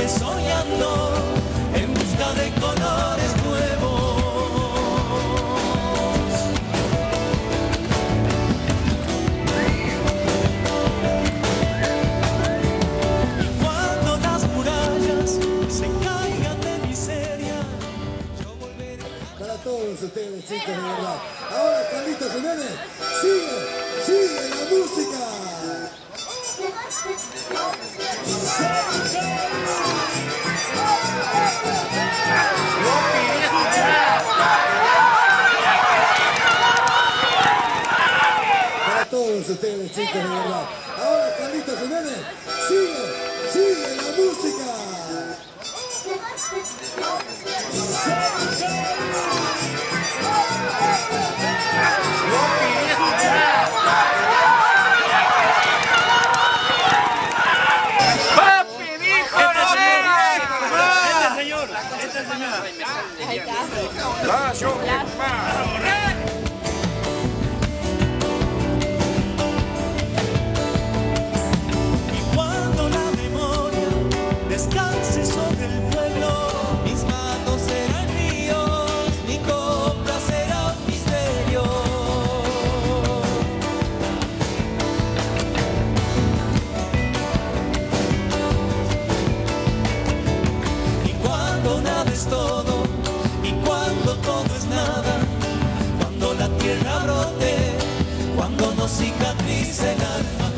soñando en busca de colores nuevos. Y cuando las murallas se caigan de miseria, yo volveré. Para todos ustedes, chicos, de verdad. Ahora, Carlitos Jiménez, sigue la música. Para todos ustedes, chicos, de verdad. Ahora, Carlitos Jiménez, sigue la música. Y cuando la memoria descanse sobre el pueblo, mis manos serán ríos, mi copla será un misterio. Y cuando nada es todo, y cuando todo es nada, cuando la tierra brote, cuando no cicatrice el alma.